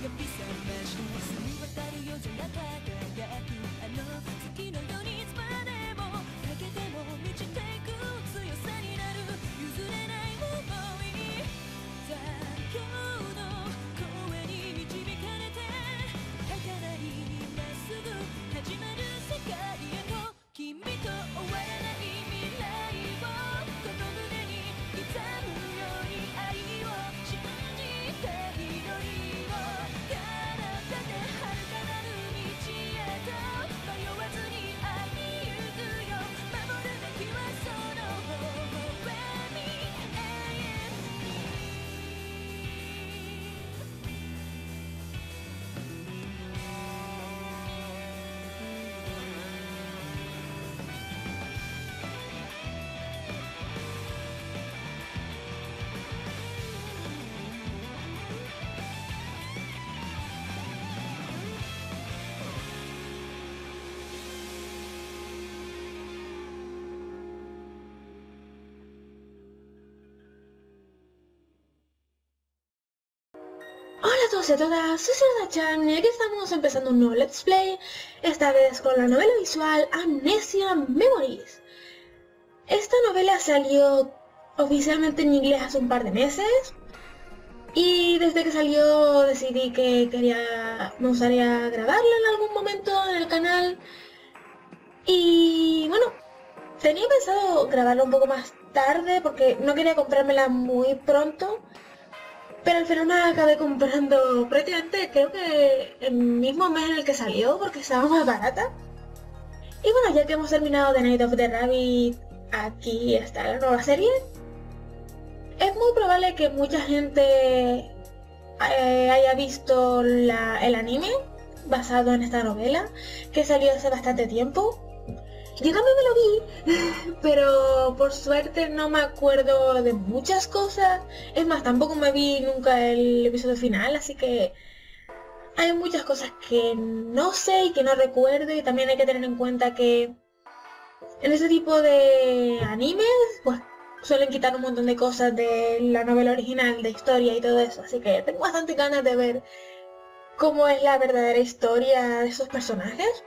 Hola a todos y a todas, soy Chan y aquí estamos empezando un nuevo Let's Play, esta vez con la novela visual Amnesia Memories. Esta novela salió oficialmente en inglés hace un par de meses y desde que salió decidí que me gustaría grabarla en algún momento en el canal. Y bueno, tenía pensado grabarla un poco más tarde porque no quería comprármela muy pronto. Pero al final me la acabé comprando prácticamente, creo que el mismo mes en el que salió, porque estaba más barata. Y bueno, ya que hemos terminado The Night of the Rabbit, aquí está la nueva serie. Es muy probable que mucha gente haya visto el anime basado en esta novela, que salió hace bastante tiempo. Yo también me lo vi, pero por suerte no me acuerdo de muchas cosas. Es más, tampoco me vi nunca el episodio final, así que hay muchas cosas que no sé y que no recuerdo, y también hay que tener en cuenta que en ese tipo de animes, pues suelen quitar un montón de cosas de la novela original, de historia y todo eso, así que tengo bastante ganas de ver cómo es la verdadera historia de esos personajes.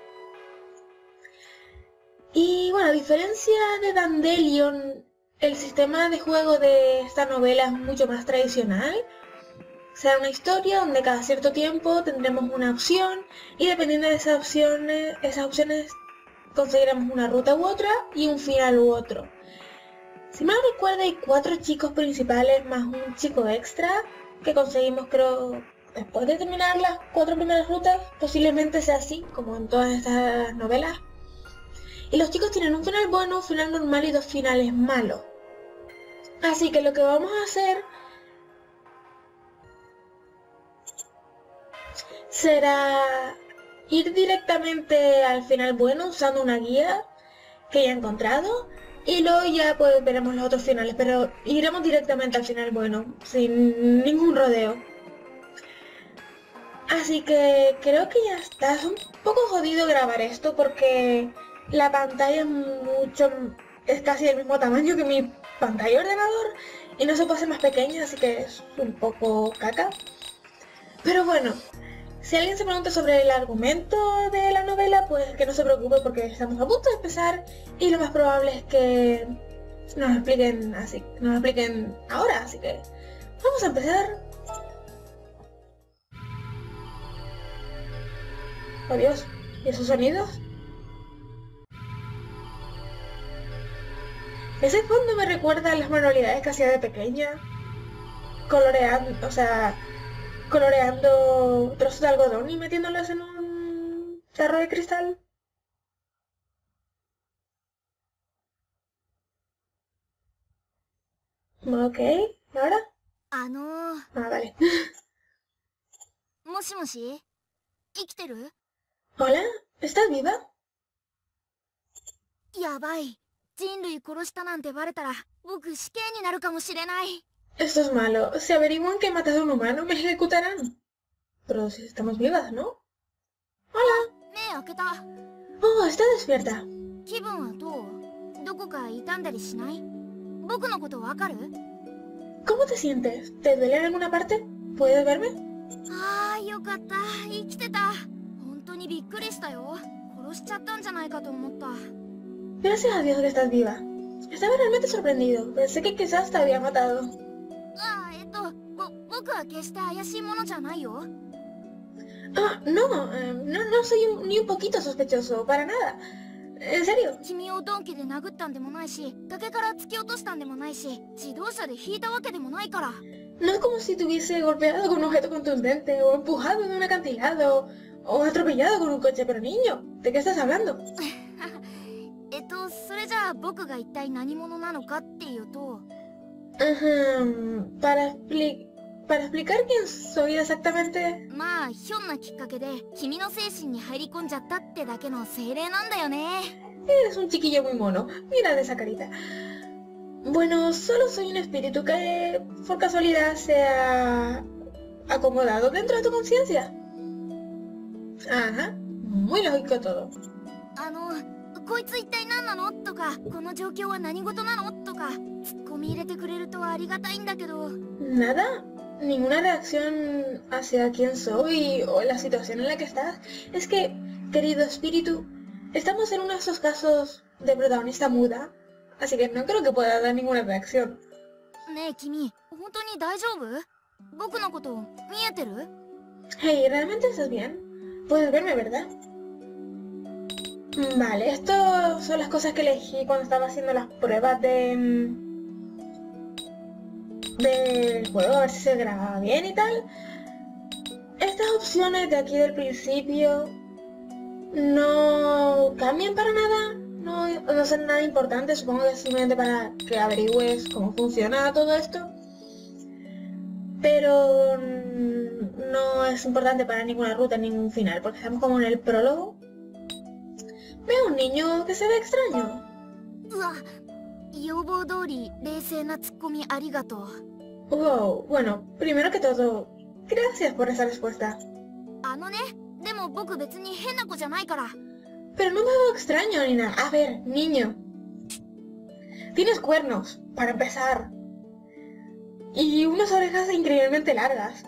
Y bueno, a diferencia de Dandelion, el sistema de juego de esta novela es mucho más tradicional. Será una historia donde cada cierto tiempo tendremos una opción y dependiendo de esas opciones conseguiremos una ruta u otra y un final u otro. Si mal no recuerdo, hay 4 chicos principales más un chico extra que conseguimos, creo, después de terminar las 4 primeras rutas. Posiblemente sea así, como en todas estas novelas. Y los chicos tienen un final bueno, un final normal y 2 finales malos. Así que lo que vamos a hacer será ir directamente al final bueno usando una guía que ya he encontrado. Y luego ya pues veremos los otros finales, pero iremos directamente al final bueno, sin ningún rodeo. Así que creo que ya está. Es un poco jodido grabar esto porque la pantalla es casi del mismo tamaño que mi pantalla de ordenador y no se puede hacer más pequeña, así que es un poco caca. Pero bueno, si alguien se pregunta sobre el argumento de la novela, pues que no se preocupe porque estamos a punto de empezar y lo más probable es que nos lo expliquen ahora, así que vamos a empezar. Oh Dios, ¿y esos sonidos? Ese fondo me recuerda a las manualidades que hacía de pequeña, coloreando trozos de algodón y metiéndolos en un tarro de cristal. Ok, ¿y ahora? Vale. もしもし、生きてる？ Hola, ¿estás viva? やばい。人類殺したなんてバレたら、僕死刑になるかもしれない。 Esto es malo. Si averiguan que he matado a un humano, me ejecutarán. Pero si estamos vivas, ¿no? Hola. 目開けた。 Oh, está despierta. 気分はどう？どこか痛んだりしない？僕のことわかる？ ¿Cómo te sientes? ¿Te duele en alguna parte? ¿Puedes verme? ああ、よかった。生きてた。本当にびっくりしたよ。殺しちゃったんじゃないかと思った。 Gracias a Dios que estás viva. Estaba realmente sorprendido. Pensé que quizás te había matado. ああ、僕は決して怪しいものじゃないよ。 Ah, no, no soy ni un poquito sospechoso, para nada. En serio. 君を鈍器で殴ったんでもないし、崖から突き落としたんでもないし、自動車で引いたわけでもないから。 No es como si te hubiese golpeado con un objeto contundente, o empujado en un acantilado, o atropellado con un coche, pero niño, ¿de qué estás hablando? それじゃあ僕が一体何者なのかっていうと、 Para explicar quién soy exactamente, まあひょんなきっかけで君の精神に入り込んじゃったってだけの精霊なんだよね。 eres un chiquillo muy mono. Mira de esa carita. Bueno, solo soy un espíritu que por casualidad se ha acomodado dentro de tu conciencia. Ajá, muy lógico todo. こいつ一体何なのとか、この状況は何事なのとか、ツッコミ入れてくれるとありがたいんだけど。 Nada, ninguna reacción hacia quién soy o la situación en la que estás. Es que, querido espíritu, estamos en uno de esos casos de protagonista muda, así que no creo que pueda dar ninguna reacción. ねえ君、本当に大丈夫？僕のこと見えてる？ Hey, ¿realmente estás bien? Puedes verme, ¿verdad? Vale, estas son las cosas que elegí cuando estaba haciendo las pruebas del juego, a ver si se grababa bien y tal. Estas opciones de aquí del principio no cambian para nada, no son nada importante, supongo que es simplemente para que averigües cómo funciona todo esto. Pero no es importante para ninguna ruta, ningún final, porque estamos como en el prólogo. Veo un niño que se ve extraño. うわ、要望通り冷静なツッコミありがとう。 Wow, bueno, primero que todo, gracias por esa respuesta. でも僕別に変な子じゃないから。 Pero no me veo extraño ni nada. A ver, niño. Tienes cuernos, para empezar. Y unas orejas increíblemente largas.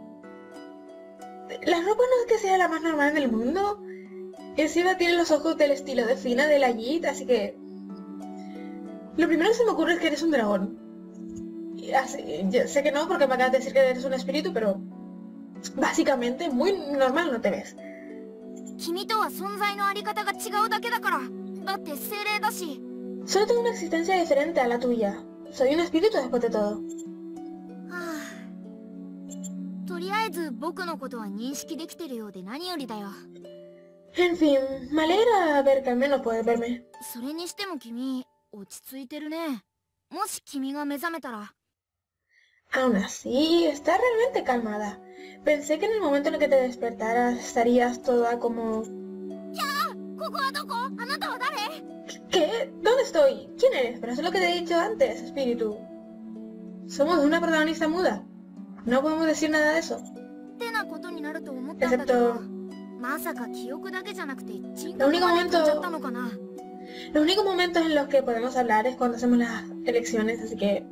La ropa no es que sea la más normal del mundo. Encima tiene los ojos del estilo de Fina de la Jit, así que... Lo primero que se me ocurre es que eres un dragón. Y yo sé que no, porque me acabas de decir que eres un espíritu, pero... Básicamente, muy normal no te ves. 君とは存在のあり方が違うだけだから。だって精霊だし。 Solo tengo una existencia diferente a la tuya. Soy un espíritu después de todo. はあ。とりあえず僕のことは認識できてるようで何よりだよ。 En fin, me alegra ver que al menos puedes verme. それにしても君、落ち着いてるね。もし君が目覚めたら。 Aún así, está realmente calmada. Pensé que en el momento en el que te despertaras estarías toda como... ここはどこ？あなたは誰？ ¿Qué? ¿Dónde estoy? ¿Quién eres? Pero eso es lo que te he dicho antes, espíritu. Somos una protagonista muda. No podemos decir nada de eso. ってなことになると思ったんだけど。まさか記憶だけじゃなくて人格まで飛んじゃったのかな。 Los únicos momentos en los que podemos hablar es cuando hacemos las elecciones, así que...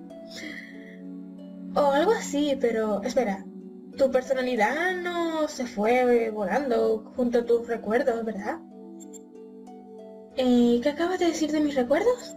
O algo así, pero... Espera. Tu personalidad no se fue volando junto a tus recuerdos, ¿verdad? ¿Qué acabas de decir de mis recuerdos?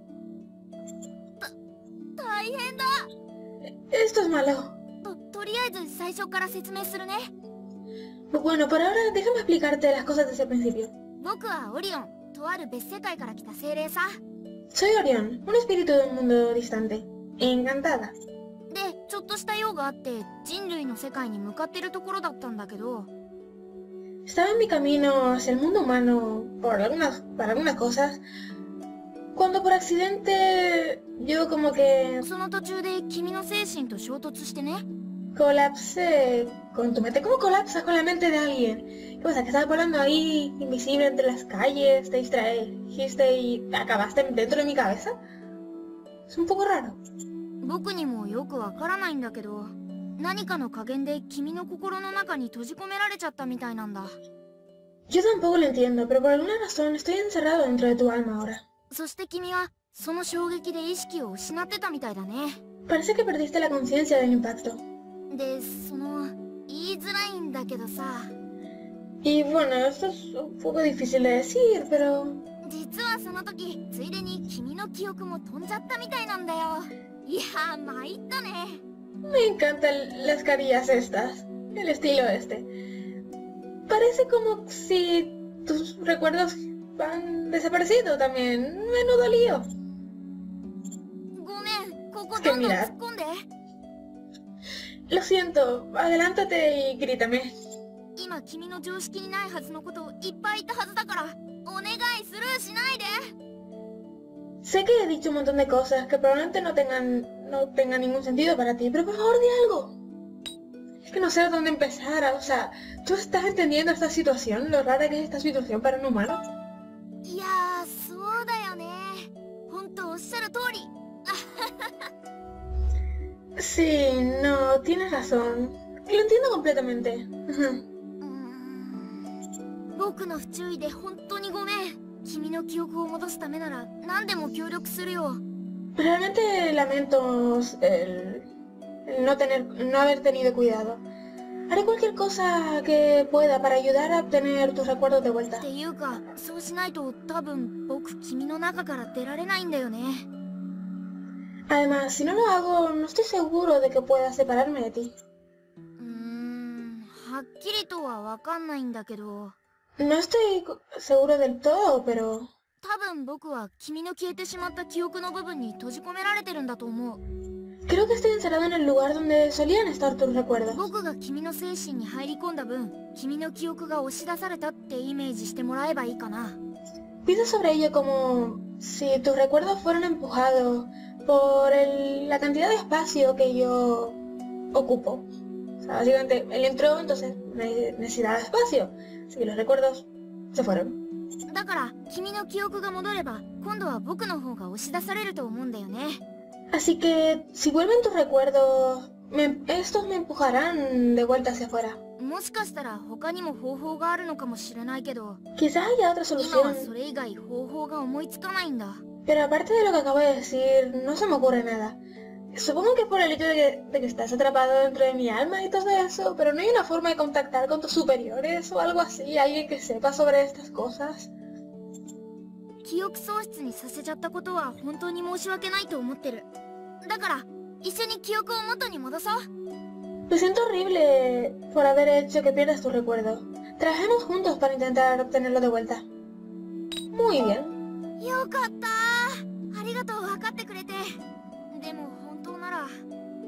大変だ。 Esto es malo. とりあえず最初から説明するね。 Bueno, por ahora déjame explicarte las cosas desde el principio. 僕はオリオン、とある別世界から来た精霊さ。 Soy Orión, un espíritu de un mundo distante. Encantada. で、ちょっとした用があって人類の世界に向かってるところだったんだけど。 Estaba en mi camino hacia el mundo humano para algunas cosas, cuando por accidente yo como que その途中で君の精神と衝突してね。 colapsé con tu mente. ¿Cómo colapsas con la mente de alguien? ¿Qué pasa? ¿Que estabas volando ahí, invisible entre las calles, te distraíste y acabaste dentro de mi cabeza? Es un poco raro. 僕にもよくわからないんだけど、何かの加減で君の心の中に閉じ込められちゃったみたいなんだ。 Yo tampoco lo entiendo, pero por alguna razón estoy encerrado dentro de tu alma ahora. そして君はその衝撃で意識を失ってたみたいだね。 Parece que perdiste la conciencia del impacto. で、その意いづらいんだけどさ。 Y bueno, esto es un poco difícil de decir, pero 実はその時ついでに君の記憶も飛んじゃったみたいなんだよ。いやー参ったね。 me encantan las carillas estas, el estilo este. Parece como si tus recuerdos han desaparecido también. Menudo lío. ごめん、ここ Es que どんどん mira, 突っ込んで。 lo siento, adelántate y grítame. 今君の常識にないはずのことをいっぱい言ったはずだからお願いスルーしないで。 Sé que he dicho un montón de cosas que probablemente no tengan ningún sentido para ti, pero por favor di algo. Es que no sé dónde empezar, o sea, ¿tú estás entendiendo esta situación? Lo rara que es esta situación para un humano. いやーそうだよね。本当おっしゃる通り。 Sí, no, tienes razón. Lo entiendo completamente. 僕の不注意で本当にごめん。君の記憶を戻すためなら何でも協力するよ。 Realmente lamento el no haber tenido cuidado. Haré cualquier cosa que pueda para ayudar a obtener tus recuerdos de vuelta. っていうかそうしないと多分僕君の中から出られないんだよね。 Además, si no lo hago, no estoy seguro de que pueda separarme de ti. はっきりとはわかんないんだけど。 No estoy seguro del todo, pero 多分僕は君の消えてしまった記憶の部分に閉じ込められてるんだと思う。 creo que estoy encerrado en el lugar donde solían estar tus recuerdos. 僕が君の精神に入り込んだ分、君の記憶が押し出されたってイメージしてもらえばいいかna. Pienso sobre ello como si tus recuerdos fueran empujados por la cantidad de espacio que yo ocupo. O sea, básicamente él entró, entonces necesitaba espacio. Así que los recuerdos se fueron. だから君の記憶が戻れば今度は僕の方が押し出されると思うんだよね。 Así que si vuelven tus recuerdos, estos me empujarán de vuelta hacia afuera. もしかしたら他にも方法があるのかもしれないけど、 Quizás haya otra 今は solución, それ以外方法が思いつかないんだ。 pero aparte de lo que acabo de decir, no se me ocurre nada. Supongo que por el hecho de que estás atrapado dentro de mi alma y todo eso, pero no hay una forma de contactar con tus superiores o algo así, alguien que sepa sobre estas cosas. 記憶喪失にさせちゃったことは本当に申し訳ないと思ってる。だから一緒に記憶を元に戻そう。 Me siento horrible por haber hecho que pierdas tus recuerdos. Trabajemos juntos para intentar obtenerlo de vuelta. Muy bien. よかったー。ありがとう分かってくれて。でも本当なら。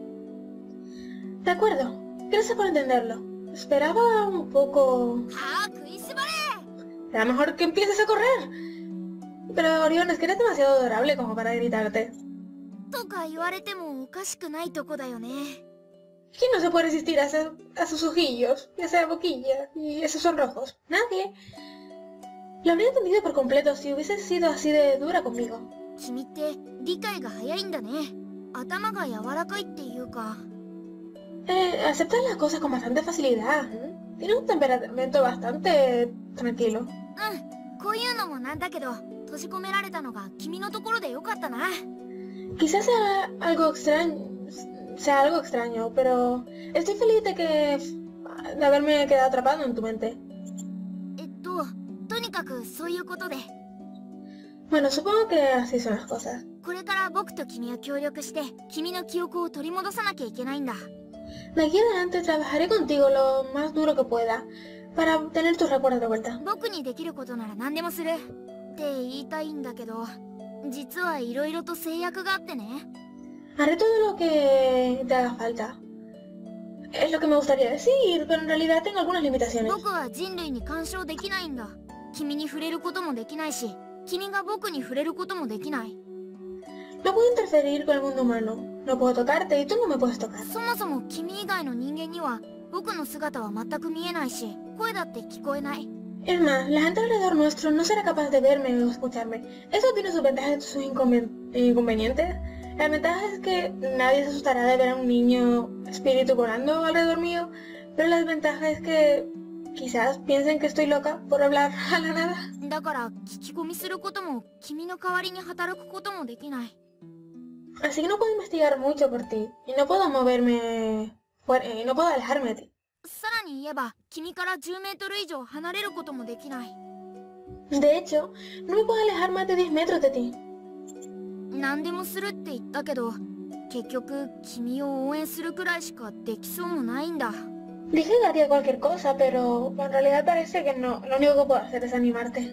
De acuerdo. Gracias por entenderlo. Esperaba un poco... はあ食いしばれ。 Era mejor que empieces a correr. Pero Orión, es que eres demasiado adorable como para gritarte. とか言われてもおかしくないとこだよね。 ¿Quién no se puede resistir a sus ojillos, y a esa boquilla, y esos ojos? Nadie. Lo habría entendido por completo si hubieses sido así de dura conmigo. 君って理解が早いんだね。頭が柔らかいっていうか。 Aceptas las cosas con bastante facilidad. Tienes un temperamento bastante tranquilo. こういうのもなんだけど、閉じ込められたのが君のところでよかったな。 Quizás sea algo extraño, pero estoy feliz de haberme quedado atrapado en tu mente. とにかくそういうことで。 Bueno, supongo que así son las cosas. これから僕と君は協力して、君の記憶を取り戻さなきゃいけないんだ。 De aquí en adelante trabajaré contigo lo más duro que pueda para obtener tus recuerdos de vuelta. 僕にできることなら何でもするって言いたいんだけど、実は色々と制約があってね。 Haré todo lo que te haga falta. Es lo que me gustaría decir, pero en realidad tengo algunas limitaciones. 僕は人類に干渉できないんだ。君に触れることもできないし、君が僕に触れることもできない。 No puedo interferir con el mundo humano. No puedo tocarte y tú no me puedes tocar. そもそも君以外の人間には僕の姿は全く見えないし、声だって聞こえない。 Es más, la gente alrededor nuestro no será capaz de verme o escucharme. Eso tiene sus ventajas y sus inconvenientes. La ventaja es que nadie se asustará de ver a un niño espíritu volando alrededor mío, pero la desventaja es que quizás piensen que estoy loca por hablar a la nada. だから聞き込みすることも君の代わりに働くこともできない。 Así que no puedo investigar mucho por ti y no puedo moverme y no puedo alejarme de ti. さらに言えば君から10メートル以上離れることもできない。 De hecho, no me puedo alejar más de 10 metros de ti. 何でもするって言ったけど、結局君を応援するくらいしかできそうもないんだ。 Dije que haría cualquier cosa, pero en realidad parece que no. Lo único que puedo hacer es animarte.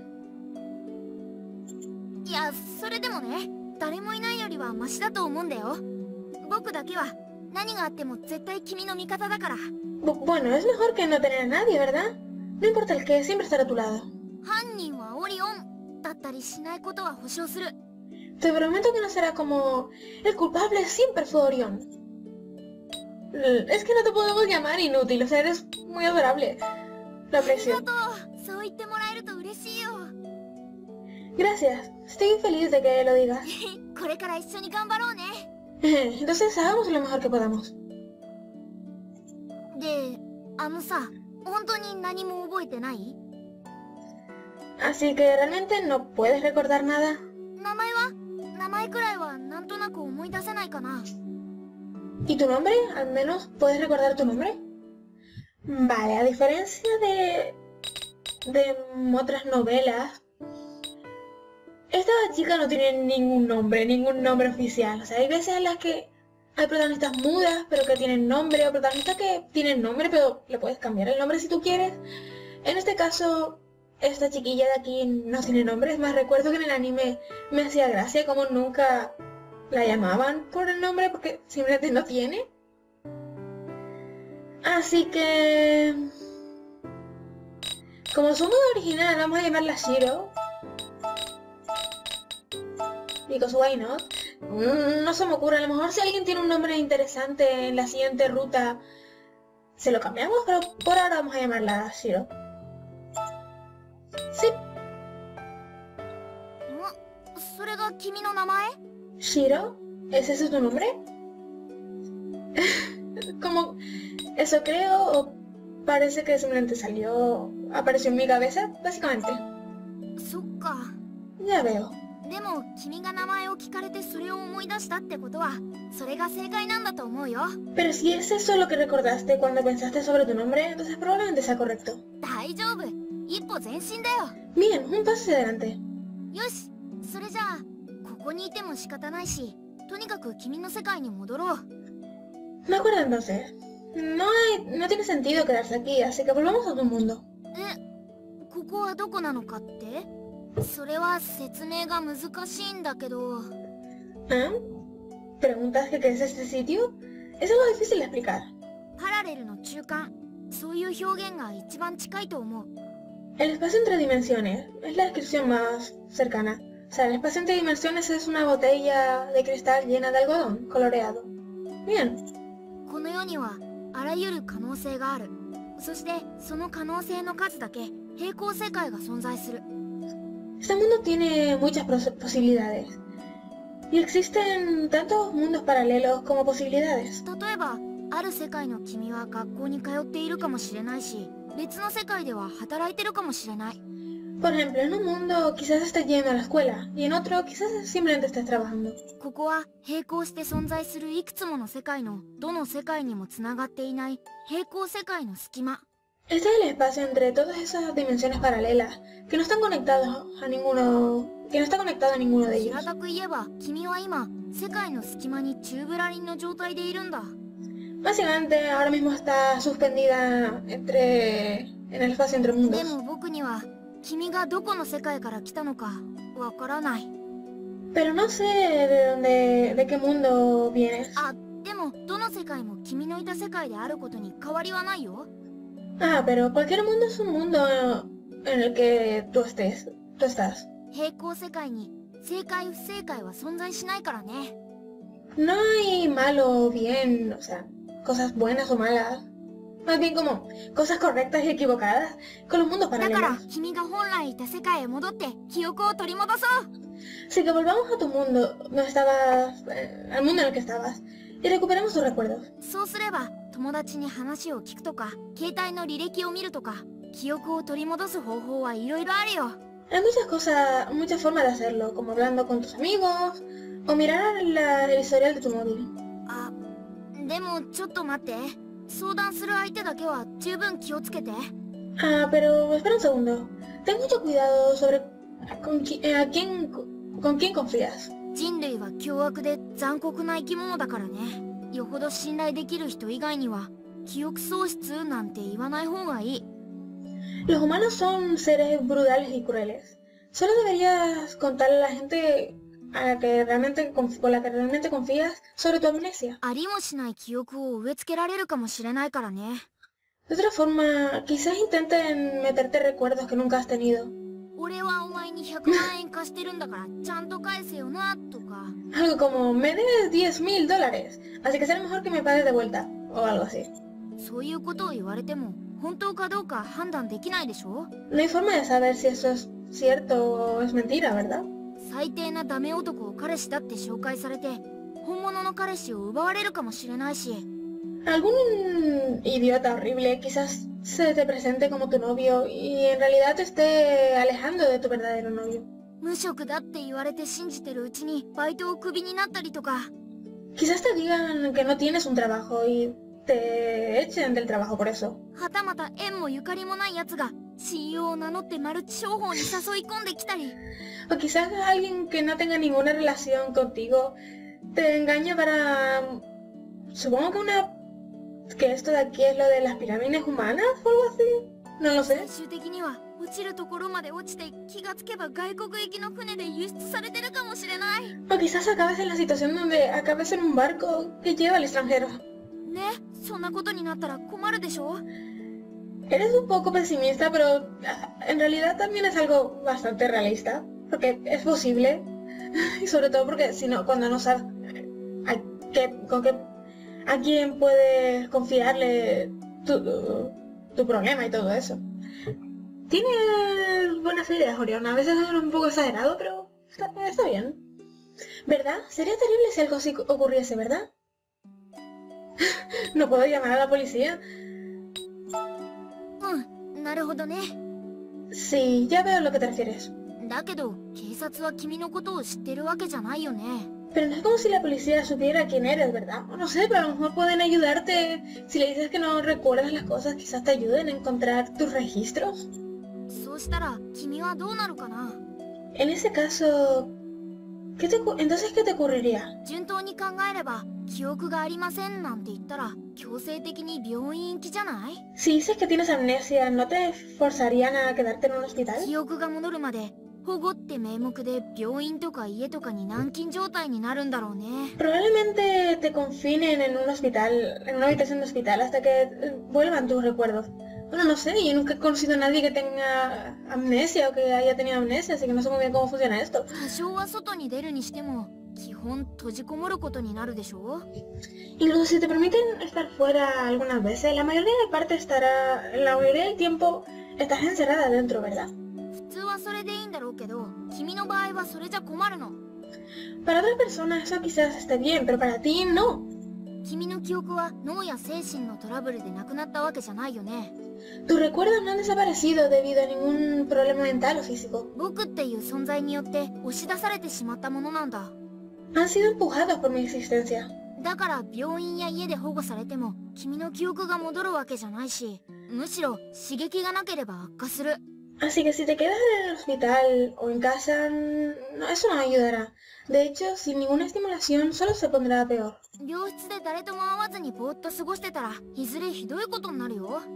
いや、それでもね、誰もいないよりはマシだと思うんだよ。僕だけは何があっても絶対君の味方だから。 Bueno, es mejor que no tener a nadie, ¿verdad? No importa el que, siempre estaré a tu lado. 犯人はオリオンだったりしないことは保証する。 Te prometo que no será como... El culpable siempre fue Orión. Es que no te podemos llamar inútil, o sea, eres muy adorable. Lo あり aprecio. がとう。そう言ってもらえると嬉しいよ。 Gracias, estoy feliz de que lo digas. これから一緒に頑張ろうね。 Entonces hagamos lo mejor que podamos. で、さ、本当に何も覚えてない？ Así que realmente no puedes recordar nada. 名前くらいはなんとなく思い出せないかな。 ¿Y tu nombre? ¿Al menos puedes recordar tu nombre? Vale, a diferencia de otras novelas, esta chica no tiene ningún nombre oficial. O sea, hay veces en las que hay protagonistas mudas, pero que tienen nombre, o protagonistas que tienen nombre, pero le puedes cambiar el nombre si tú quieres. En este caso, esta chiquilla de aquí no tiene nombre. Es más, recuerdo que en el anime me hacía gracia como nunca la llamaban por el nombre, porque simplemente no tiene. Así que... como su modo original, vamos a llamarla Shiro. Because why not? No se me ocurre, a lo mejor si alguien tiene un nombre interesante en la siguiente ruta, se lo cambiamos, pero por ahora vamos a llamarla Shiro. Sí. それが君の名前？ Shiro, ¿es ese tu nombre? Como... eso creo, o parece que simplemente apareció en mi cabeza, básicamente. そっか。 Ya veo. でも君が名前を聞かれてそれを思い出したってことは、それが正解なんだと思うよ。 Pero si es eso lo que recordaste cuando pensaste sobre tu nombre, entonces probablemente sea correcto. 大丈夫。一歩前進だよ。 Bien, un paso hacia adelante. よし、それじゃあここにいても仕方ないし、とにかく君の世界に戻ろう。 De acuerdo entonces. No tiene sentido quedarse aquí, así que volvamos a tu mundo. ここはどこなのかって？それは説明が難しいんだけど。 ¿Ah? ¿Preguntas que qué es este sitio? Es algo difícil de explicar. パラレルの中間、そういう表現が一番近いと思う。 El espacio entre dimensiones es la descripción más cercana. O sea, el espacio entre dimensiones es una botella de cristal llena de algodón coloreado. Bien. この世にはあらゆる可能性がある。そしてその可能性の数だけ平行世界が存在する。 Este mundo tiene muchas posibilidades. Y existen tantos mundos paralelos como posibilidades. 例えば、ある世界の君は学校に通っているかもしれないし、別の世界では働いてるかもしれない。 Por ejemplo, en un mundo quizás estés yendo a la escuela y en otro quizás simplemente estés trabajando. ここは並行して存在するいくつもの世界のどの世界にもつながっていない平行世界の隙間。 Este es el espacio entre todas esas dimensiones paralelas que no están conectados a ninguno, que no está conectado a ninguno de ellos. 平たく言えば、君は今世界の隙間にチューブラリンの状態でいるんだ。 Básicamente ahora mismo está suspendida en el espacio entre mundos. でも僕には君がどこの世界から来たのかわからない。 Pero no sé de qué mundo vienes. あ、でもどの世界も君のいた世界であることに変わりはないよ。 Ah, pero cualquier mundo es un mundo en el que tú estás. 平行世界に正解不正解は存在しないからね。 No hay malo o bien, o sea, cosas buenas o malas. Más bien como cosas correctas y equivocadas con los mundos だから paralelos. 君が本来いた世界へ戻って記憶を取り戻そう。 Así que volvamos a tu mundo, donde estabas, al mundo en el que estabas, y recuperemos tus recuerdos. そうすれば友達に話を聞くとか、携帯の履歴を見るとか、記憶を取り戻す方法はいろいろあるよ。 Hay muchas formas de hacerlo, como hablando con tus amigos, o mirar el historial de tu móvil. あ、でもちょっと待って。 相談する相手だけは十分気をつけて。 Ah, pero espera un segundo. Ten mucho cuidado sobre con quién confías. 人類は凶悪で残酷な生き物だからね。よほど信頼できる人以外には記憶喪失なんて言わない方がいい。 Los humanos son seres brutales y crueles. Solo deberías contarle a la gente a la que realmente con la que realmente confías sobre tu amnesia. ありもしない記憶を植え付けられるかもしれないからね。 De otra forma, quizás intenten meterte recuerdos que nunca has tenido. 俺はお前に100万円貸してるんだからちゃんと返せよなとか。 Algo como, me debes $10,000, así que será mejor que me pagues de vuelta, o algo así. そういうことを言われても本当かどうか判断できないでしょ。 No hay forma de saber si eso es cierto o es mentira, ¿verdad? 最低なダメ男を彼氏だって紹介されて本物の彼氏を奪われるかもしれないし。 Algún idiota horrible quizás se te presente como tu novio y en realidad te esté alejando de tu verdadero novio. 無職だって言われて信じてるうちにバイトをクビになったりとか。 Quizás te digan que no tienes un trabajo y te echen del trabajo por eso. はたまた縁もゆかりもない奴が親友を名乗ってマルチ商法に誘い込んできたり。 O quizás alguien que no tenga ninguna relación contigo te engañe para... Supongo que esto de aquí es lo de las pirámides humanas o algo así. No lo sé. 最終的には落ちるところまで落ちて気がつけば外国行きの船で輸出されてるかもしれない。 O quizás acabes en la situación donde acabes en un barco que lleva al extranjero. ね、そんなことになったら困るでしょ。 Eres un poco pesimista, pero en realidad también es algo bastante realista. Porque es posible. Y sobre todo porque si no, cuando no sabes a quién puedes confiarle tu problema y todo eso. Tienes buenas ideas, Orión. A veces es un poco exagerado, pero está bien. ¿Verdad? Sería terrible si algo así ocurriese, ¿verdad? No puedo llamar a la policía. うん、なるほどね。 Sí, ya veo a lo que te refieres. だけど警察は君のことを知ってるわけじゃないよね。 Pero no es como si la policía supiera quién eres, ¿verdad? No sé, pero a lo mejor pueden ayudarte. Si le dices que no recuerdas las cosas, quizás te ayuden a encontrar tus registros. そうしたら君はどうなるかな。 En ese caso... Entonces, ¿qué te ocurriría? 順当に考えれば記憶がありませんなんて言ったら強制的に病院行きじゃない。 Si dices que tienes amnesia, ¿no te forzarían a quedarte en un hospital? 記憶が戻るまで保護って名目で病院とか家とかに軟禁状態になるんだろうね。 Probablemente te confinen en un hospital, en una habitación de hospital, hasta que vuelvan tus recuerdos. Bueno, no sé, yo nunca he conocido a nadie que tenga amnesia o que haya tenido amnesia, así que no sé muy bien cómo funciona esto. 多少は外に出るにしても基本閉じこもることになるでしょ。 Incluso si te permiten estar fuera algunas veces, la mayoría del tiempo estás encerrada dentro, ¿verdad? 普通はそれでいいんだろうけど君の場合はそれじゃ困るの。 Para otras personas eso quizás esté bien, pero para ti no. 君の記憶は脳や精神のトラブルでなくなったわけじゃないよね。 Tus recuerdos no han desaparecido debido a ningún problema mental o físico. 僕っていう存在によって押し出されてしまったものなんだ。 Han sido empujados por mi existencia. だから病院や家で保護されても君の記憶が戻るわけじゃないし、むしろ刺激がなければ悪化する。 Así que si te quedas en el hospital o en casa, no, eso no ayudará. De hecho, sin ninguna estimulación, solo se pondrá peor. 病室で誰とも会わずにぼーっと過ごしてたらいずれひどいことになるよ。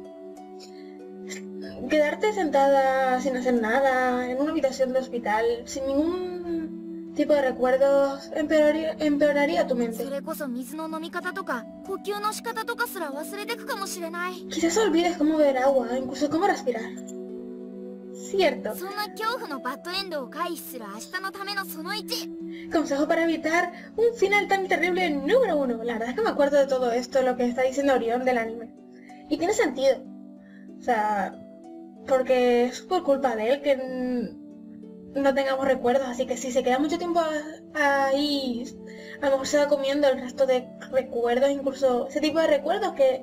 Quedarte sentada sin hacer nada en una habitación de hospital, sin ningún tipo de recuerdos, empeoraría tu そ mente. れこそ水の飲み方とか呼吸の仕方とかすら忘れてくかもしれない。 Quizás olvides cómo beber agua, incluso cómo respirar. Cierto. そんな恐怖のバッドエンドを回避する明日のためのその1。 Consejo para evitar un final tan terrible número 1. La verdad es que me acuerdo de todo esto, lo que está diciendo Orión del anime. Y tiene sentido. O sea, porque es por culpa de él que no tengamos recuerdos, así que si se queda mucho tiempo ahí, a lo mejor se va comiendo el resto de recuerdos, incluso ese tipo de recuerdos que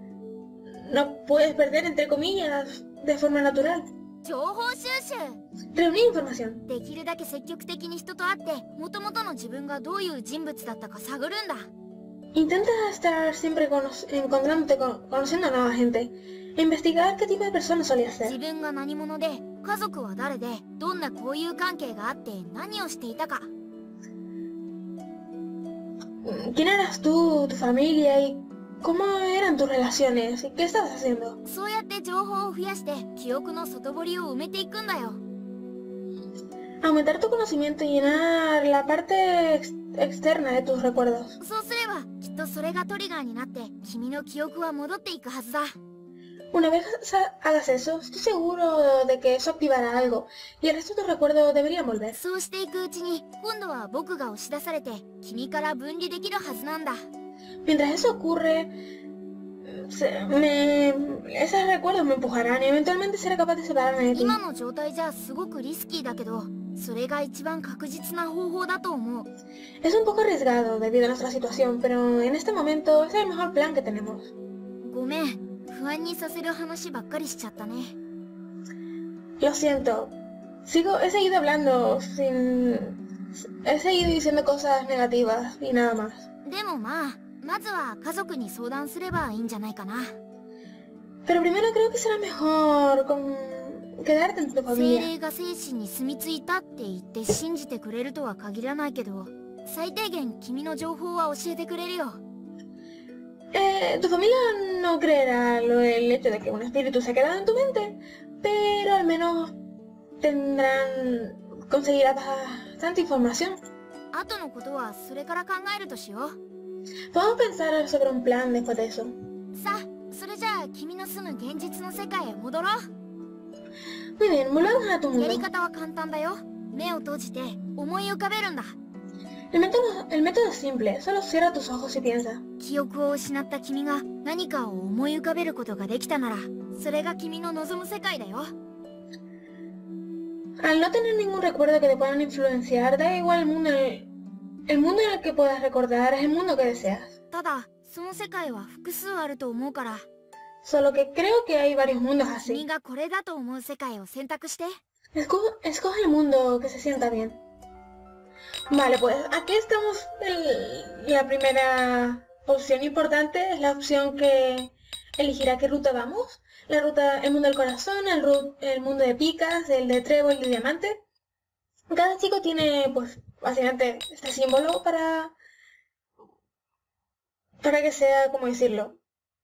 no puedes perder, entre comillas, de forma natural. 情報収集 Reunir información. できるだけ積極的に人と会って元々の自分がどういう人物だったか探るんだ。 Intenta estar siempre encontrándote, conociendo a nueva gente. E investigar qué tipo de persona solía 自 ser. 分が何者で、家族は誰で、どんな交友関係があって何をしていたか。 ¿Quién eras tú, tu familia y cómo eran tus relaciones? ¿Y qué estabas haciendo? そうやって情報を増やして記憶の外堀を埋めていくんだよ。 Aumentar tu conocimiento y llenar la parte externa de tus recuerdos. そうすればきっとそれがトリガーになって君の記憶は戻っていくはずだ。 Una vez hagas eso, estoy seguro de que eso activará algo y el resto de tus recuerdos deberían volver. そうしていくうちに今度は僕が押し出されて君から分離できるはずなんだ。 Mientras eso ocurre, esos recuerdos me empujarán y eventualmente seré capaz de separarme de ti. 今の状態じゃすごくリスキーだけど、それが一番確実な方法だと思う。 Es un poco arriesgado debido a nuestra situación, pero en este momento es el mejor plan que tenemos. ごめん、不安にさせる話ばっかりしちゃったね。 Lo siento. He seguido hablando He seguido diciendo cosas negativas y nada más. でもまあ、まずは家族に相談すればいいんじゃないかな。 Pero primero creo que será mejor quedarte en tu 精 familia. 霊が精神に住み着いたって言って信じてくれるとは限らないけど、最低限君の情報は教えてくれるよ。 Tu familia no creerá el hecho de que un espíritu se ha quedado en tu mente, pero al menos conseguirás bastante información. 後のことはそれから考えるとしよう。 Podemos pensar sobre un plan después de eso. さあ、それじゃあ君の住む現実の世界へ戻ろう。 Muy bien, volvamos a tu や mundo. り方は簡単だよ。目を閉じて思い浮かべるんだ。 El método es simple, solo cierra tus ojos y piensa. 記憶を失った君が何かを思い浮かべることができたなら、それが君の望む世界だよ。 Al no tener ningún recuerdo que te puedan influenciar, da igual el mundo en el que puedas recordar es el mundo que deseas. ただ、その世界は複数あると思うから、 Solo que creo que hay varios mundos 君 así. がこれだと思う世界を選択して。 Escoge el mundo que se sienta bien. Vale, pues aquí estamos. La primera opción importante es la opción que elegirá qué ruta vamos. La ruta, el mundo del corazón, el mundo de picas, el de trébol y de diamante. Cada chico tiene, pues, básicamente este símbolo para que sea, ¿cómo decirlo?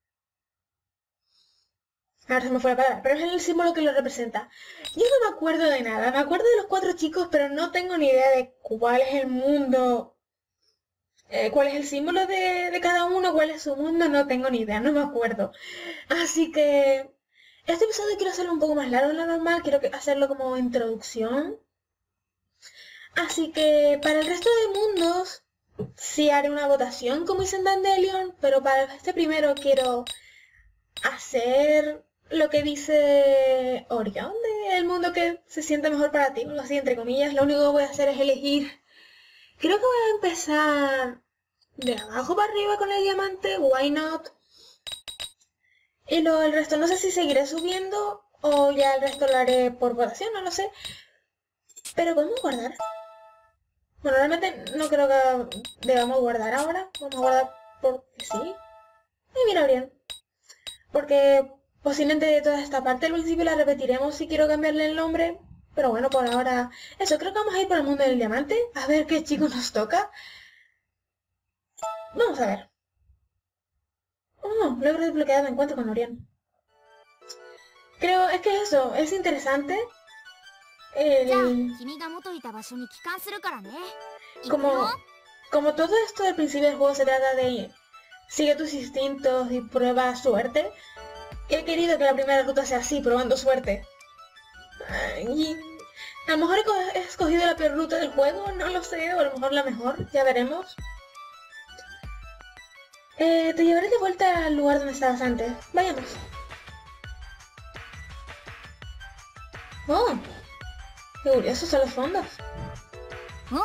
Ahora se me fue la palabra, pero es el símbolo que lo representa. Yo no me acuerdo de nada, me acuerdo de los 4 chicos, pero no tengo ni idea de cuál es el mundo, cuál es el símbolo de cada uno, cuál es su mundo, no tengo ni idea, no me acuerdo. Así que este episodio quiero hacerlo un poco más largo de lo normal, quiero hacerlo como introducción. Así que para el resto de mundos sí haré una votación como hice en Dandelion, pero para este primero quiero hacer lo que dice Orion, el mundo que se siente mejor para ti, lo así entre comillas. Lo único que voy a hacer es elegir. Creo que voy a empezar de abajo para arriba con el diamante, why not. Y el resto no sé si seguiré subiendo o ya el resto lo haré por votación, no lo sé. Pero podemos guardar. Bueno, realmente no creo que debamos guardar ahora. Vamos a guardar porque sí. Y mira bien. Porque posiblemente toda esta parte al principio la repetiremos si quiero cambiarle el nombre. Pero bueno, por ahora... Eso, creo que vamos a ir por el mundo del diamante. A ver qué chico nos toca. Vamos a ver. Oh, logro desbloqueado mi encuentro con Orion. Creo, es que eso, es interesante. じゃあ、君が元いた場所に帰還するからね。行くよ。 Como todo esto del principio del juego se trata de sigue tus instintos y prueba suerte, he querido que la primera ruta sea así, probando suerte. Y a lo mejor he escogido la peor ruta del juego, no lo sé, o a lo mejor la mejor, ya veremos. Te llevaré de vuelta al lugar donde estabas antes. Vayamos. Oh, qué curiosos son los fondos. ¿Oh?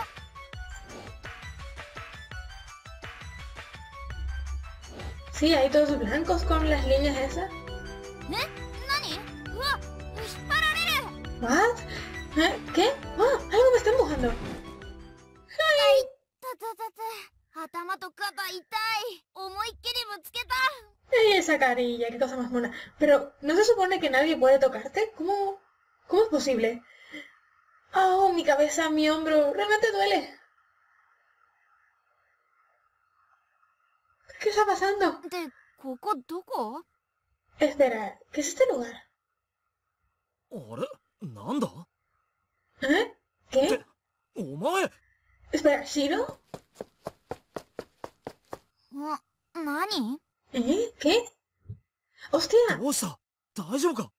Sí, hay todos blancos con las líneas esas. ¿Eh? ¿Nani? ¡Uah! ¡Dispararé! ¿What? ¿Qué? Oh, algo me está empujando. 頭とか肩痛い。思いっきりぶつけた。 ¡Ay, esa carilla! ¡Qué cosa más mona! Pero, ¿no se supone que nadie puede tocarte? ¿Cómo es posible? ¡Oh, mi cabeza, mi hombro! ¡Realmente duele! ¿Qué está pasando? で、ここどこ？ Espera, ¿qué es este lugar? あれなんだ ¿Eh? ¿Qué? お前 Espera, ¿Shiro? 何？ ¿Qué? ¡Hostia! どうした大丈夫か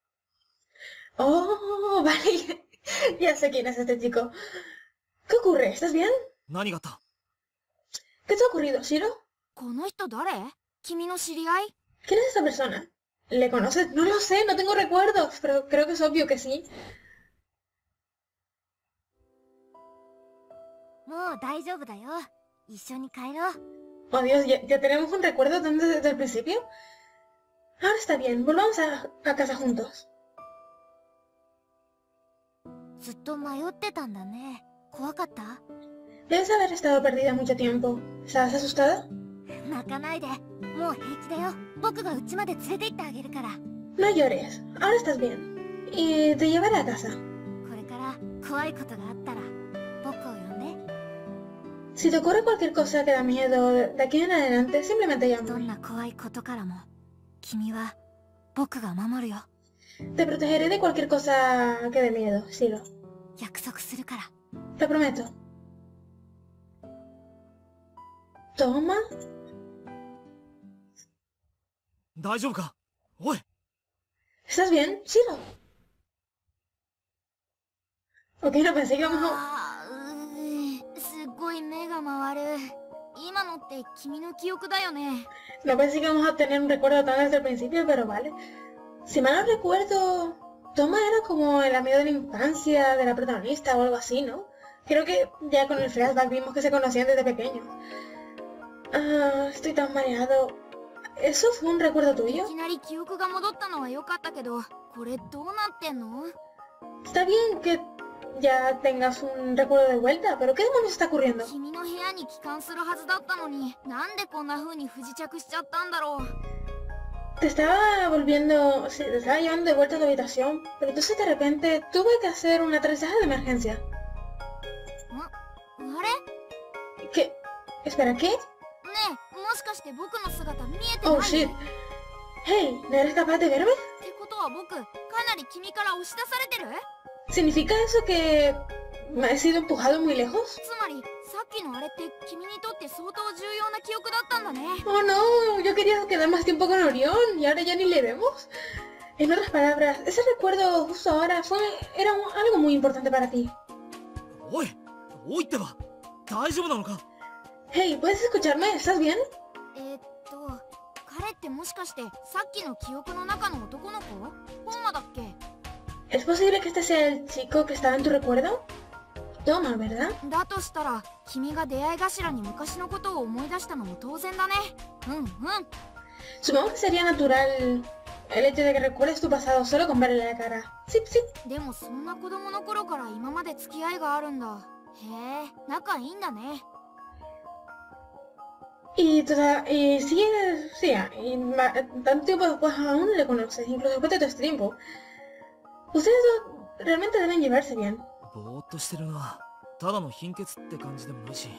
¡Oh, vale! Ya sé quién es este chico. ¿Qué ocurre? ¿Estás bien? 何があった ¿Qué te ha ocurrido, Shiro? この人誰？君の知り合い？ ¿Quién es esta persona? ¿Le conoces? No lo sé, no tengo recuerdos, pero creo que es obvio que sí. もう大丈夫だよ。一緒に帰ろう。 Oh Dios, ¿ya tenemos un recuerdo desde el principio? Ahora está bien, volvamos a casa juntos. ずっと迷ってたんだね。怖かった？ Debes haber estado perdida mucho tiempo. ¿Estás asustada? 泣かないで。もう平気だよ。僕が家まで連れて行ってあげるから。 No llores, ahora estás bien. Y te llevaré a casa. これから怖いことがあったら僕を呼んで。 Si te ocurre cualquier cosa que da miedo de aquí en adelante, simplemente どん llama. な怖いことからも君は僕が守るよ。 Te protegeré de cualquier cosa que dé miedo, Shiro. 約束するから。 Te prometo. Toma. 大丈夫かおい ¿Estás bien, Shiro? Ok, no pensé que íbamos a... すっごい目が回る。今のって君の記憶だよね。 No pensé que íbamos a tener un recuerdo tan desde el principio, pero vale. Si mal no recuerdo, Toma era como el amigo de la infancia de la protagonista o algo así, ¿no? Creo que ya con el flashback vimos que se conocían desde pequeños. Ah, estoy tan mareado. ¿Eso fue un recuerdo い tuyo? きなり記憶が戻ったのは良かったけど、これどうなってんの？ Está bien que ya tengas un recuerdo de vuelta, pero ¿qué demonios está ocurriendo? 君の部屋に帰還するはずだったのに、なんでこんな風に不時着しちゃったんだろう。 Te estaba volviendo... Sí, te estaba llevando de vuelta a tu habitación, pero entonces de repente tuve que hacer un aterrizaje de emergencia. あれ？ ¿Qué? Espera, ¿qué? ねえ、もしかして僕の姿見えてない？ Oh, shit. Hey, ¿no eres capaz de verme? ってことは僕、かなり君から押し出されてる？ ¿Significa eso que me he sido empujado muy lejos? つまり、さっきのあれって君にとって相当重要な記憶だったんだね。 Oh no, yo quería quedar más tiempo con Orión y ahora ya ni le vemos. En otras palabras, ese recuerdo justo ahora era algo muy importante para ti. おいおいってば大丈夫なのか Hey, ¿puedes escucharme? ¿Estás bien? 彼ってもしかしてさっきの記憶の中の男の子？ホンマだっけ？ ¿Es posible que este sea el chico que estaba en tu recuerdo? Toma, ¿verdad? だとしたら、君が出会い頭に昔のことを思い出したのも当然だね。うんうん。 Supongo que sería natural el hecho de que recuerdes tu pasado solo con verle la cara. Sí, sí. でもそんな子供の頃から今まで付き合いがあるんだ。へえ、仲いいんだね。 Y sigues, sí, tanto tiempo después aún le conoces, incluso después de todo este tiempo. Ustedes dos realmente deben llevarse bien. ぼーっとしてるなただの貧血って感じでもないし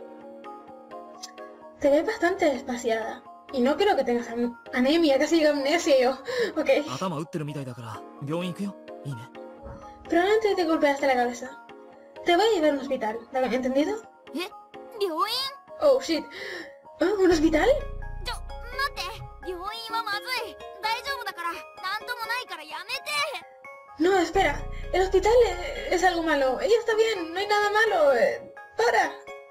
Te ves bastante espaciada. Y no creo que tengas anemia, casi digo amnesia yo. Ok. 頭打ってるみたいだから病院行くよいいね Probablemente te golpeaste la cabeza. Te voy a llevar a un hospital, ¿entendido? え、病院？ Oh, shit. ¿Oh, un hospital? 待って、病院はまずい。大丈夫だから、なんともないからやめて。 No, espera. El hospital es algo malo. Ella está bien, no hay nada malo. Para.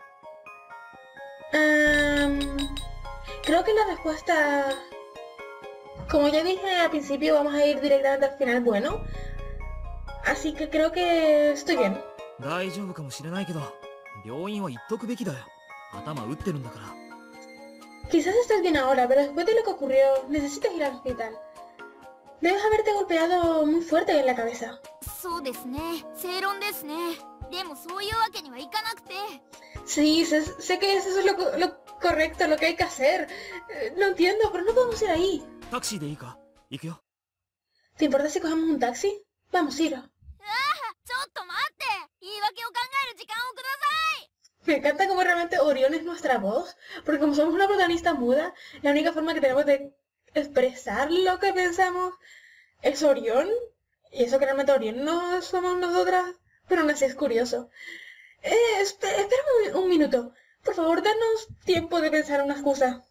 Creo que la respuesta... Como ya dije al principio, vamos a ir directamente al final bueno. Así que creo que estoy bien. 大丈夫かもしれないけど病院は行っとくべきだよ頭打ってるんだから Quizás estás bien ahora, pero después de lo que ocurrió, necesitas ir al hospital. Debes haberte golpeado muy fuerte en la cabeza. そうですね、正論ですね。でもそういうわけにはいかなくて。 Sí, sé que eso es lo correcto, lo que hay que hacer. No entiendo, pero no podemos ir ahí. タクシーでいいか？行くよ。 ¿Te importa si cogemos un taxi? Vamos, Hiro. ちょっと待って言い訳を考える時間をください Me encanta cómo realmente Orión es nuestra voz, porque como somos una protagonista muda, la única forma que tenemos de expresar lo que pensamos es Orión, y eso que realmente Orión no somos nosotras, pero aún así es curioso. Espera un minuto, por favor, danos tiempo de pensar una excusa.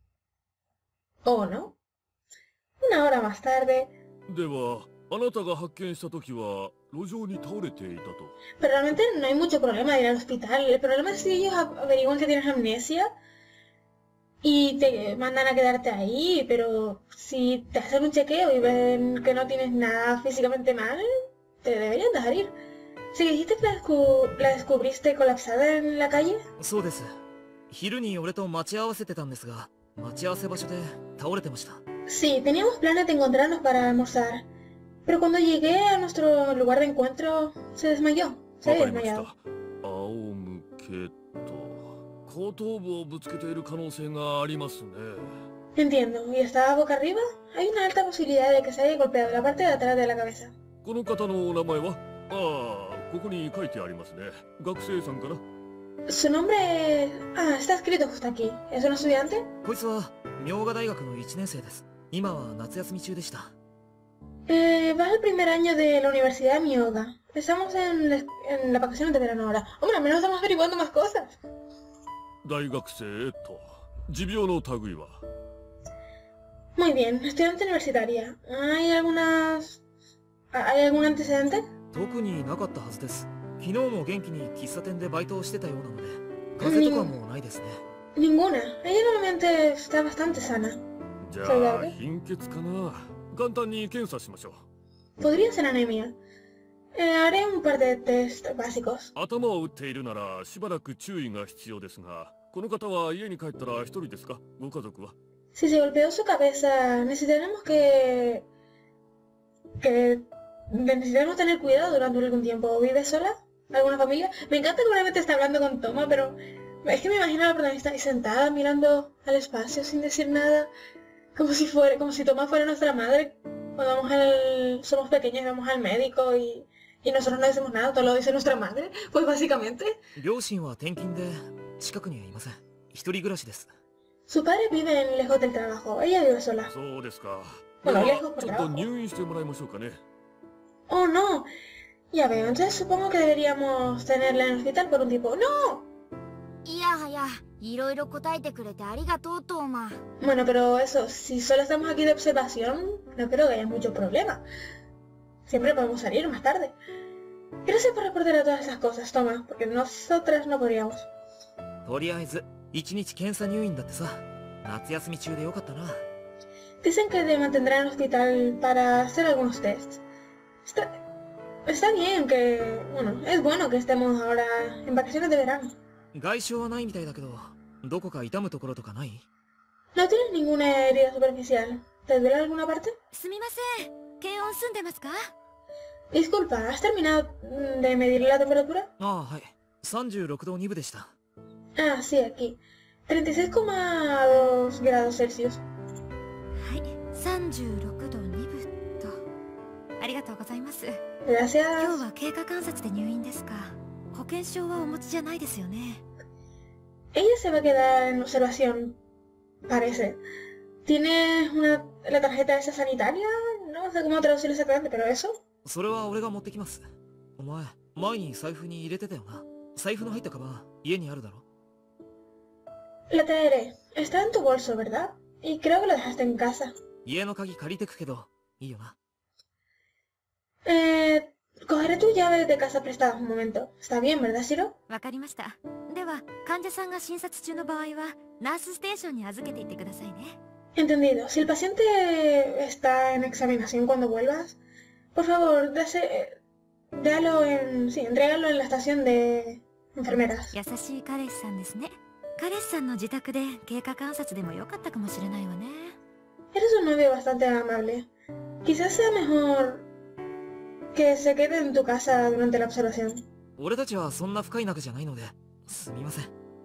¿O no? Una hora más tarde. ではあなたが発見した時は路上に倒れていたと。 Pero realmente no hay mucho problema de ir al hospital. El problema es si ellos averiguan que tienes amnesia y te mandan a quedarte ahí, pero si te hacen un chequeo y ven que no tienes nada físicamente mal, te deberían dejar ir. Si dijiste que la descubriste colapsada en la calle, そうです。昼に俺と待ち合わせてたんですが、待ち合わせ場所で倒れてました。 sí, teníamos planes de encontrarnos para almorzar, pero cuando llegué a nuestro lugar de encuentro, se desmayó. Se わ había かりまし desmayado. た。仰向けと後頭部をぶつけている可能性がありますね。 Entiendo, ¿y estaba boca arriba? Hay una alta posibilidad de que se haya golpeado la parte de atrás de la cabeza. この方のお名前は？ここに書いてありますね。学生さんかな？ Su nombre... Ah, está escrito justo aquí. ¿Es un estudiante? こいつは明賀大学の1年生です。今は夏休み中でした。 Va al primer año de la Universidad Myoga. Estamos en la vacaciones de verano ahora. Hombre, al menos estamos averiguando más cosas. 大学生と持病の類は？ Muy bien, estudiante universitaria. ¿Hay algún antecedente? 特になかったはずです。昨日も元気に喫茶店でバイトをしてたようなので、風邪とかもないですね。 Ninguna. Ella normalmente está bastante sana. じゃそれだけ？ あ貧血かな。簡単に検査しましょう。 Podría ser anemia. Haré un par de test básicos. 頭を打っているならしばらく注意が必要ですが、この方は家に帰ったら一人ですか？ご家族は？ Si se golpeó su cabeza, necesitaremos necesitamos tener cuidado durante algún tiempo. ¿Vive sola? ¿Alguna familia? Me encanta que realmente está hablando con Toma, pero es que me imagino a la protagonista ahí sentada mirando al espacio sin decir nada, como si Toma fuera nuestra madre. Cuando somos pequeños y vamos al médico y nosotros no decimos nada, todo lo dice nuestra madre, pues básicamente. 両親は転勤で近くにはいません。一人暮らしです。 Sus padres viven lejos del trabajo, ella vive sola. そうですか。 Bueno, では lejos por ちょっと trabajo. 入院してもらいましょうかね。 Oh, no. Ya veo, entonces supongo que deberíamos tenerla en el hospital por un tiempo. ¡No! いやはやいろいろ答えてくれてありがとうトーマ Bueno, pero eso, si solo estamos aquí de observación, no creo que haya mucho problema. Siempre podemos salir más tarde. Gracias por reportar todas esas cosas, Toma, porque nosotras no podríamos. とりあえず1日検査入院だってさ。夏休み中でよかったな。 Dicen que te mantendrán en el hospital para hacer algunos tests. Está bien que... Bueno, es bueno que estemos ahora en vacaciones de verano. 外傷はないみたいだけど、どこか痛むところとかない？ ¿No tienes ninguna herida superficial? ¿Te duele alguna parte? すみません検温済んでますか Disculpa, ¿has terminado de medir la temperatura? ああ、はい。36度2分でした。 Ah, sí, aquí. 36,2 grados Celsius. はい36度2分とありがとうございます Gracias. 今日は経過観察で入院ですか保険証はお持ちじゃないですよね Ella se va a quedar en observación, parece. ¿Tiene la tarjeta esa sanitaria? No sé cómo traducirlo exactamente, pero eso. それは俺が持ってきます。お前、前に財布に入れてたよな。財布の入ったカバン、家にあるだろ。 La traeré. Está en tu bolso, ¿verdad? Y creo que lo dejaste en casa. 家の鍵借りてくけど、いいよな。 Cogeré tu llave de casa prestada un momento. Está bien, ¿verdad, Shiro? わかりましたでは患者さんが診察中の場合はナースステーションに預けていってくださいね Entendido. Si el paciente está en examinación cuando vuelvas, por favor, entrégalo en la estación de enfermeras. 優しい彼氏さんですね彼氏さんの自宅で経過観察でもよかったかもしれないわね Eres un novio bastante amable. Quizás sea mejor que se quede en tu casa durante la observación. 俺たちはそんな深い仲じゃないので、すみません。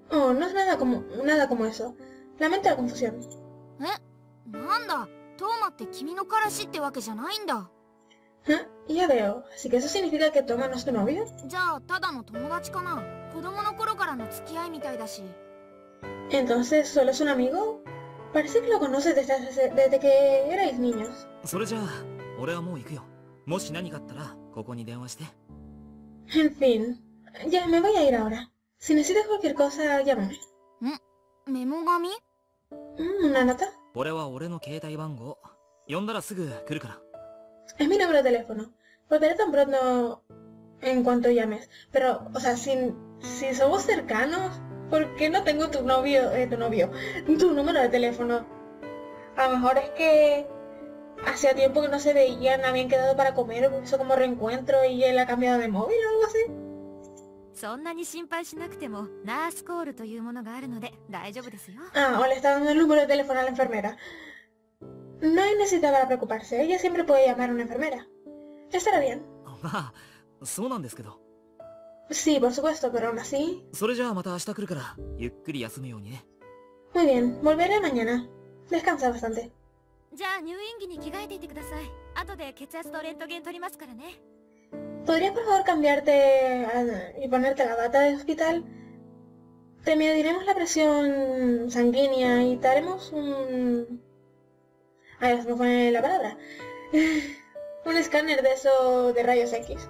Oh, no es nada como eso. Lamento la confusión. なんだ、トーマって君の彼氏ってわけじゃないんだ。 Ya veo. Así que eso significa que Toma no es tu novio. じゃあただの友達かな。子供の頃からの付き合いみたいだし。 Entonces, ¿solo es un amigo? Parece que lo conoces desde que erais niños. それじゃあ俺はもう行くよ。もし何かあったらここに電話して。 En fin, ya me voy a ir ahora. Si necesitas cualquier cosa, llámame. メモ紙？ ¿Una nota? 俺は俺の携帯番号。呼んだらすぐ来るから。 Es mi número de teléfono. Volveré tan pronto en cuanto llames. Pero, o sea, si somos cercanos, ¿por qué no tengo tu número de teléfono? A lo mejor es que hacía tiempo que no se veían, habían quedado para comer, eso como reencuentro y él ha cambiado de móvil o algo así. そんなに心配しなくてもナースコールというものがあるので大丈夫ですよ。 Ah, o le está dando el número de teléfono a la enfermera. No hay necesidad para preocuparse, ella siempre puede llamar a una enfermera. Estará bien. まあそうなんですけど。 Sí, por supuesto, pero aún así... それじゃあまた明日来るからゆっくり休むようにね。 Muy bien, volveré mañana. Descansa bastante. じゃあ入院着に着替えていてください。後で血圧とレントゲン取りますからね。 ¿Podrías por favor cambiarte y ponerte la bata de hospital? Te mediremos la presión sanguínea y te haremos un... Ay, se me fue la palabra. Un escáner de eso de rayos X.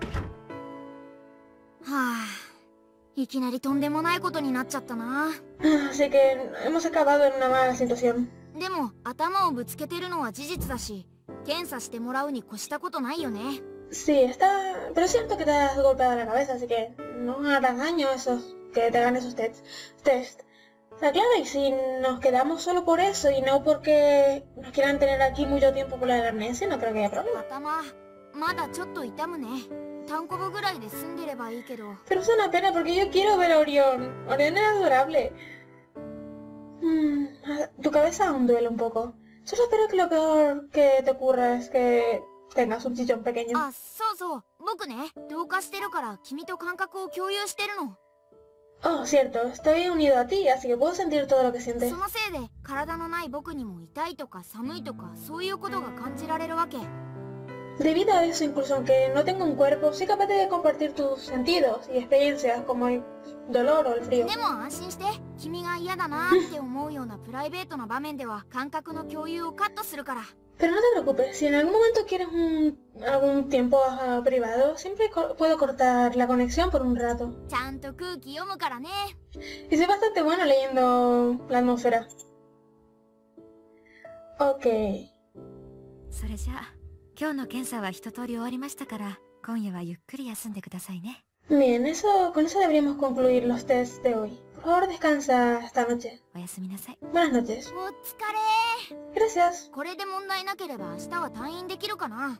はあ、いきなりとんでもないことになっちゃったな。 Así que hemos acabado en una mala situación. でも頭をぶつけてるのは事実だし、検査してもらうに越したことないよね。 Sí, está... Pero es cierto que te has golpeado la cabeza, así que no hará daño que te hagan esos test. O sea, claro, y si nos quedamos solo por eso y no porque nos quieran tener aquí mucho tiempo por la amnesia, no creo que haya problema. 頭、まだちょっと痛むね。単行部ぐらいで済んでればいいけど。 Pero es una pena porque yo quiero ver a Orión. Orión es adorable. Tu cabeza aún duele un poco. Solo espero que lo peor que te ocurra es que tengas un chichón pequeño. あ、そうそう。僕ね、同化してるから君と感覚を共有してるの。 Oh, cierto, estoy unido a ti, así que puedo sentir todo lo que sientes. そのせいで体のない僕にも痛いとか寒いとかそういうことが感じられるわけ。 Debido a eso, incluso aunque no tengo un cuerpo, soy capaz de compartir tus sentidos y experiencias como el dolor o el frío. でも安心して、君が嫌だなって思うようなプライベートな場面では感覚の共有をカットするから。 Pero no te preocupes, si en algún momento quieres algún tiempo privado, siempre puedo cortar la conexión por un rato. ちゃんと空気読むからね。 Y soy bastante bueno leyendo la atmósfera. Ok. それじゃあ今日の検査は一通り終わりましたから今夜はゆっくり休んでくださいね。 Bien, con eso deberíamos concluir los tests de hoy. Por favor, descansa esta noche. おやすみなさい。 Buenas noches. お疲れ。 Gracias. これで問題なければ明日は退院できるかな。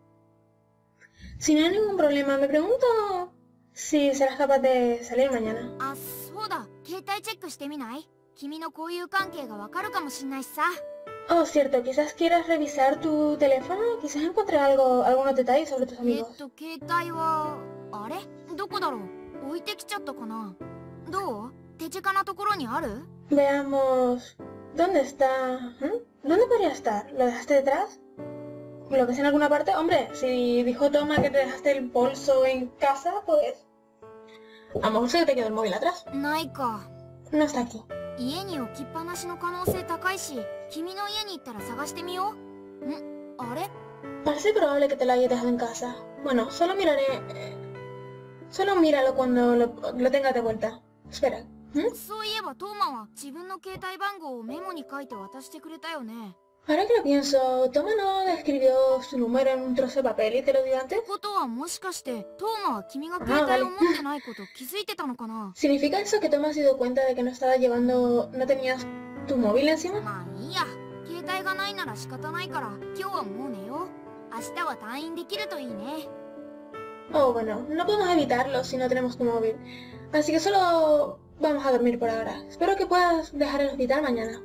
Si no hay ningún problema, me pregunto si serás capaz de salir mañana. あ、そうだ。携帯チェックしてみない？君の交友関係がわかるかもしんないしさ。 Oh, cierto, quizás quieras revisar tu teléfono, quizás encuentre algunos detalles sobre tus amigos. 携帯は... あれ？どこだろう？置いてきちゃったかな？どう？手近なところにある？ Veamos... ¿Dónde está? ¿Dónde podría estar? ¿Lo dejaste detrás? ¿Lo ves en alguna parte? Hombre, si dijo Toma que te dejaste el bolso en casa, pues... A lo mejor se te quedó el móvil atrás. ないか。 No está aquí. 家に置きっぱなしの可能性高いし、君の家に行ったら探してみよう。あれ？ Parece probable que te lo hayas dejado en casa. Bueno, solo miraré... Solo míralo cuando lo tengas de vuelta. Espera. そういえばトーマは自分の携帯番号をメモに書いて渡してくれたよね。 Ahora que lo pienso, Toma no escribió su número en un trozo de papel y te lo dio って antes. ことはもしかしてトーマは君が携帯を持ってないこと気づいてたのかな？ ¿Significa eso que Toma se dio cuenta de que no tenías tu móvil encima? まあいいや。携帯がないなら仕方ないから今日はもう寝よう。明日は退院できるといいね。 Oh, bueno, no podemos evitarlo si no tenemos tu móvil. Así que solo vamos a dormir por ahora. Espero que puedas dejar el hospital mañana.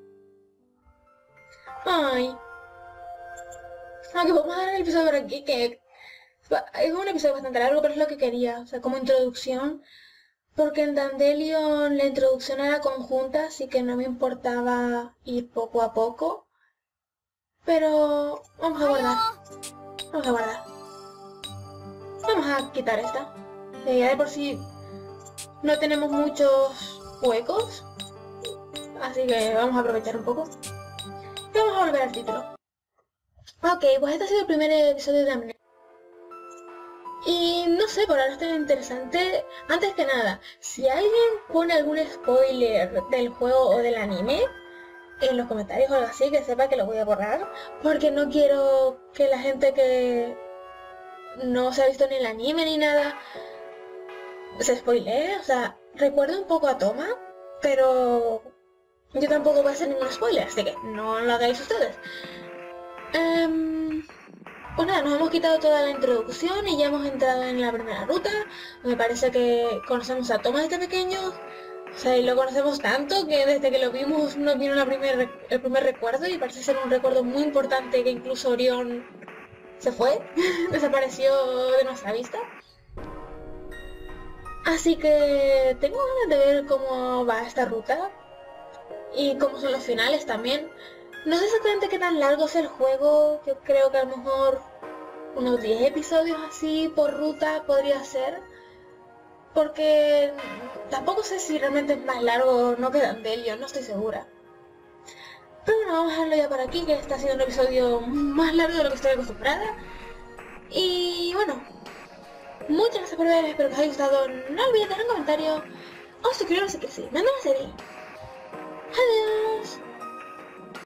Ay. Aunque vamos a dar el episodio por aquí, que es un episodio bastante largo, pero es lo que quería. O sea, como introducción porque en Dandelion la introducción era conjunta, así que no me importaba ir poco a poco. Pero vamos a guardar. Vamos a guardar. Vamos a quitar esta. Ya de por sí no tenemos muchos huecos, así que vamos a aprovechar un poco. Y vamos a volver al título. Ok, pues este ha sido el primer episodio de Amnesia. Y no sé, por ahora está interesante. Antes que nada, si alguien pone algún spoiler del juego o del anime en los comentarios o algo así, que sepa que lo voy a borrar, porque no quiero que la gente que no se ha visto ni el anime ni nada se spoilee. O sea, recuerdo un poco a Toma, pero yo tampoco voy a hacer ningún spoiler, así que no lo hagáis ustedes. Pues nada, nos hemos quitado toda la introducción y ya hemos entrado en la primera ruta. Me parece que conocemos a Toma desde pequeños. O sea, y lo conocemos tanto que desde que lo vimos nos vino el primer recuerdo, y parece ser un recuerdo muy importante, que incluso Orión se fue, desapareció de nuestra vista. Así que tengo ganas de ver cómo va esta ruta y cómo son los finales también. No sé exactamente qué tan largo es el juego. Yo creo que a lo mejor unos 10 episodios así por ruta podría ser, porque tampoco sé si realmente es más largo o no que Dandelion, no estoy segura. Pero bueno, vamos a dejarlo ya por aquí, que este ha sido un episodio más largo de lo que estoy acostumbrada. Y bueno, muchas gracias por ver, espero que os haya gustado. No olviden dejar un comentario o suscribiros si queréis. Me anda a seguir. Adiós.